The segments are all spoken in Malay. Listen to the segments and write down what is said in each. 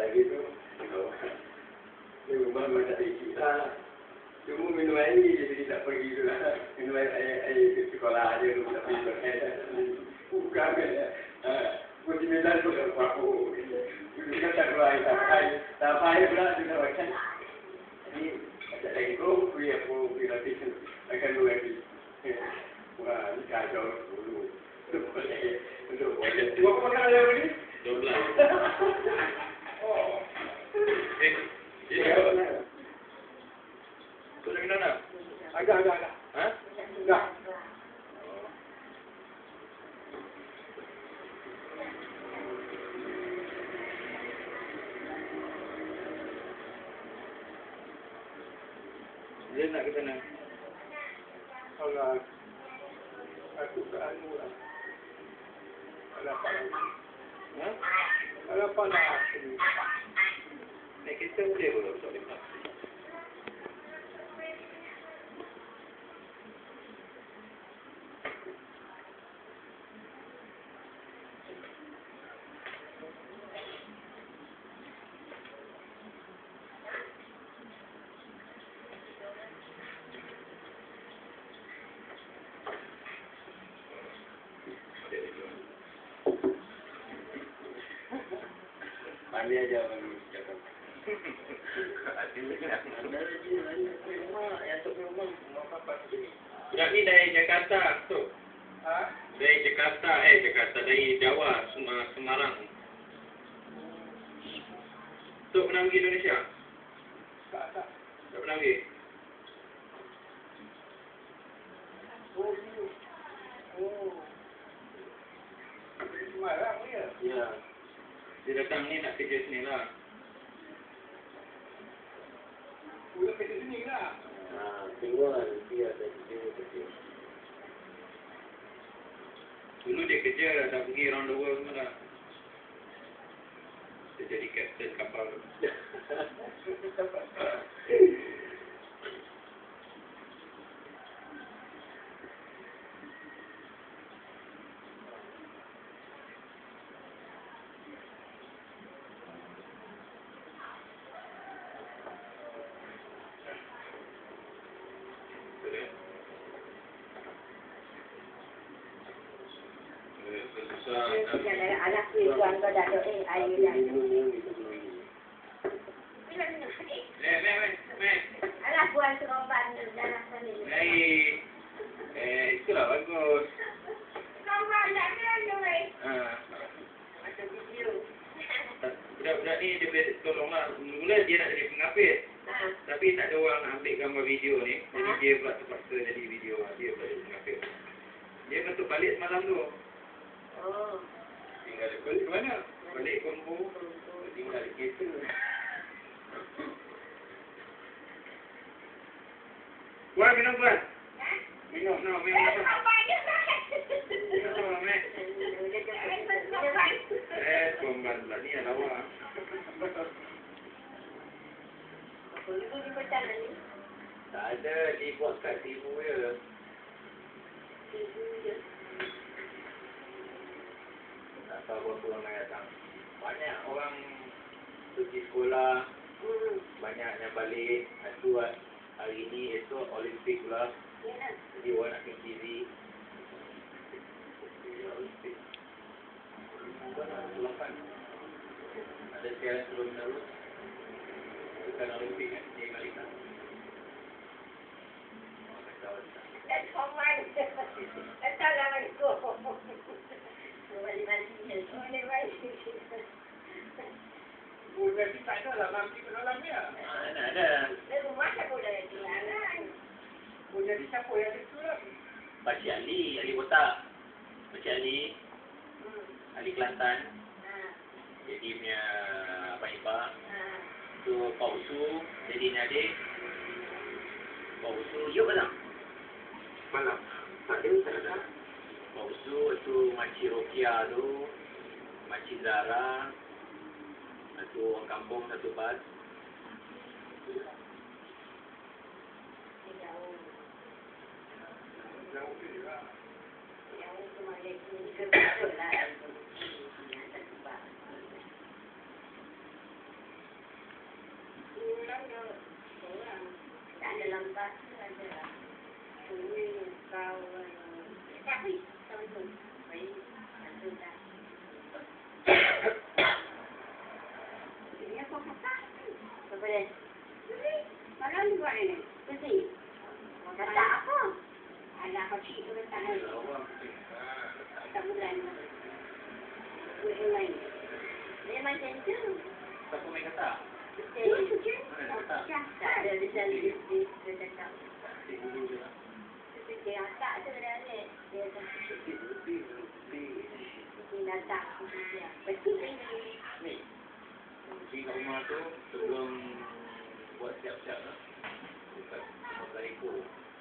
lagi tu. Di rumah mana tak kita. Cuma minum air ni jadi tak pergi tu lah. Minum air ke sekolah aja tu tak pergi berkaitan. Bukan kan. Mesti medan tu tak apa. Kita tak keluar tak payah pula kita makan. Ini ada lagi tu, kuih apa, kuih lapis akan dua lagi. Wah, ini kacau dulu. Untuk berapa makan ada ni? 12. Oh. Kau lagi nak? Agak. Hah? Enggak. Dia nak ke sana? Allah. Aku ke anu lah. Apa lagi? Hah? Apa lagi? Naik kereta boleh ke tak boleh tak? Pandai aja orang cakap. Budak ni dari Jakarta tu. Ha? Dari Jakarta, dari Jawa, Semarang. Tu pernah pergi Indonesia? Tak. Tak pernah pergi? Oh. Semarang ya? Ya. Dia datang ni nak kerja sini lah. Udah kerja sini lah. Keluar nanti ada kerja. Dulu dia kerja, dah pergi around the world semua dah. Dia jadi kapten kapal. Anak tuan kau dah doa air dah. Anak puan seromban dalam sana. Itulah bagus. Seromban dah ada. Ada video. Budak-budak ni dia boleh tolonglah. Mula dia nak jadi pengapit. Tapi tak ada orang nak ambil gambar video ni. Jadi dia pula terpaksa jadi video. Dia pula jadi pengapit. Dia bentuk balik semalam tu. Oh. Tinggal balik mana? Balik Kompo. Tinggal di kereta. Puan minum puan. Minum. Minum. Komban pula ni lawa. Tak ada, dibuat kat timu je. Tak tahu berapa orang yang datang. Banyak orang pergi sekolah, banyak yang balik. Itu hari ni, esok Olimpik pula. Jadi orang nak pergi TV. Olimpik. Ada siaran turun terus. Bukan Olimpik kan, dia balikan. Jadi tak ada lah mati ke dalam dia. Ada. Jadi siapa yang itu lah? Pakcik Ali Botak. Pakcik Ali Kelantan. Jadi punya Abang Ipar. Tu Pak Usu, jadi ni adik. Pak Usu, yuk malam. Malam. Tak ada. Pak Usu tu Makcik Rokia tu. Makcik Zara. Satu orang kampung, satu bas. yang lain. Dia macam tu. Siapa main kata? Kucing. Mana kata? Tak ada di dalam dia cakap. Cik dulu je lah. Kucing akak tu dah ni. Dia dah Cik lebih. kucing datang. Betul ini. Ni. Pergi kat rumah tu sebelum buat siap-siap lah. Dekat rumah ekor.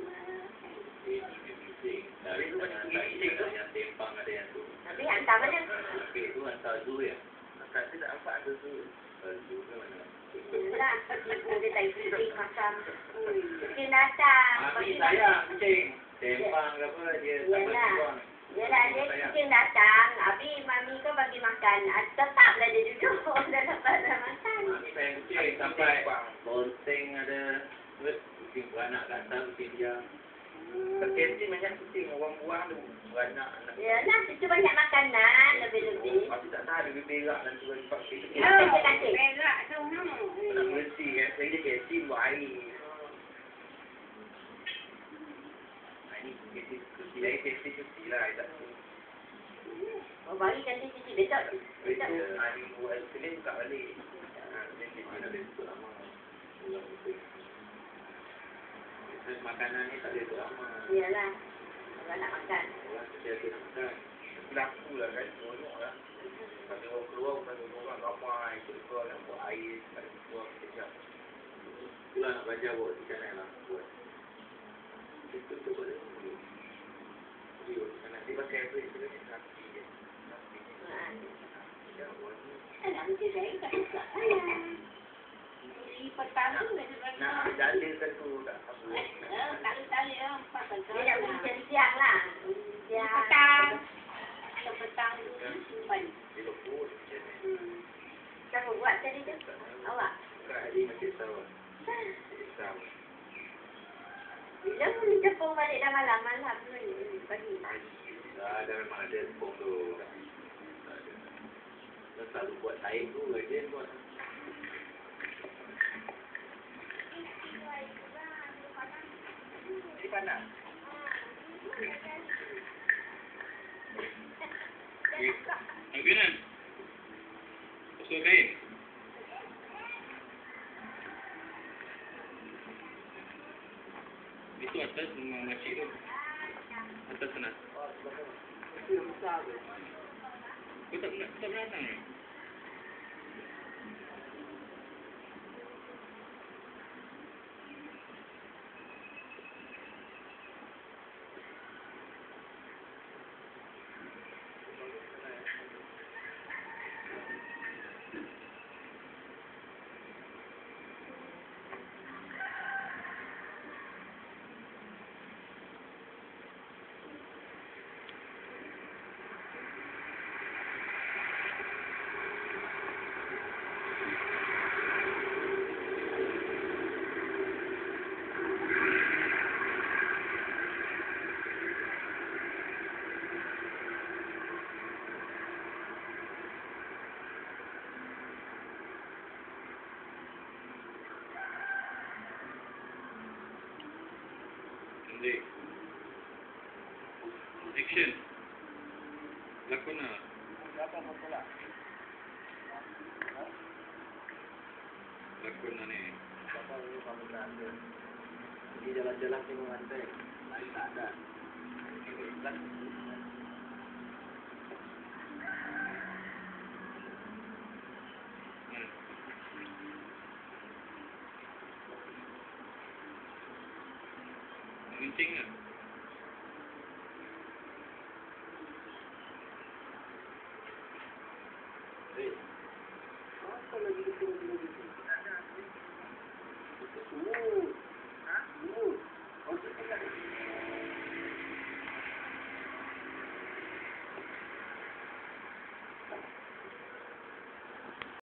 Bising. Dari tu banyak bising tu. Yang tempang ada yang tu. Tapi hantar mana? Habis tu hantar zoo ya. Hantar tu tak nampak ada zoo. Zoo ke mana? Itulah. Ibu dia tak kucing makan. Kucing datang. Mami sayang kucing. Tempang ke apa dia tak bagi buang. Yelah, dia kucing datang. Habis mami kau bagi makan. Tetaplah dia duduk. Dah dapat dah makan. Mami sayang kucing sampai bonteng ada. Kucing beranak kat atas, kucing diam. Terkenti banyak kucing, orang buang tu beranak anak. Yelah, itu banyak makanan. Lebih-lebih. Pasti tak tahu dia berak dan tu bagi pakai kucing. Kancing-kancing. Berak tu. Nak berhenti kan, saya dia kesti buat air. Ini kesti air, kesti cuci lah, air tak tu. Oh, bagi kancing cuci besok. Besok hari buat Senin buka balik. Senin cuci nak besok lama. Pulang besok. Makanan ni tak boleh tu lama. Yelah. Orang nak makan. Orang setiap nak makan. Laku lah kan, seronok lah. Pada orang keluar, pada orang ramai. Keluar nak buat air, pada keluar kejap. Itulah nak belajar buat di kanan lah. Buat. Itu tu boleh. Jadi buat di kanan. Dia pakai apa? Dia pakai sapi je. Sapi je. Dia buat ni. Nanti saya tak suka. Di petang tu dia Nak dalilkan tu tak apa. tali-tali empat Dia nak pergi siang lah. Siang. petang. Kalau petang tu simpan. Dia leput. Siapa buat tadi tu? Awak? Bukan hari macam tahu. Risau. Bila boleh tepung balik dah malam pagi. Dah memang ada tepung tu. Dah selalu buat air tu dia buat. Di panas. Okey kan? Pasal kain. Itu atas rumah makcik tu. Atas sana. Kau tak pernah datang ke? Nanti. Action. Lakon na. Lakon na ni. Pergi jalan-jalan tengok pantai. Air tak ada. Kencing ke? Apa lagi kita